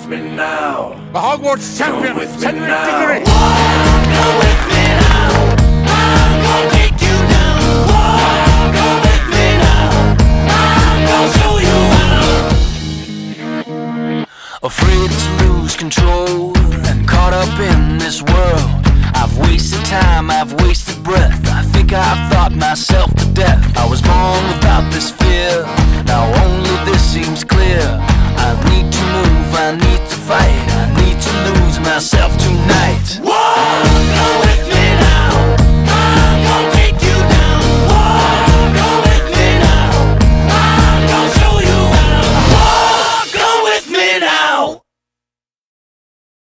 me now. The Hogwarts champion, Come with me Cedric now. Diggory. Go with me now. I'm gonna take you down. Go with me now. I'm gonna show you how. Afraid to lose control and caught up in this world. I've wasted time, I've wasted breath. I think I've thought myself